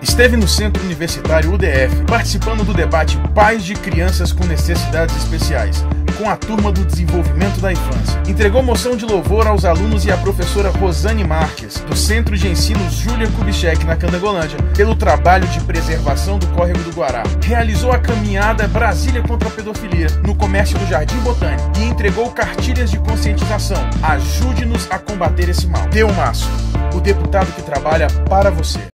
Esteve no Centro Universitário UDF, participando do debate Pais de Crianças com Necessidades Especiais, com a turma do Desenvolvimento da Infância. Entregou moção de louvor aos alunos e à professora Rosane Marques, do Centro de Ensino Júlia Kubitschek, na Candangolândia, pelo trabalho de preservação do Córrego do Guará. Realizou a caminhada Brasília contra a Pedofilia, no comércio do Jardim Botânico, e entregou cartilhas de conscientização. Ajude-nos a combater esse mal. Teumasso, o deputado que trabalha para você.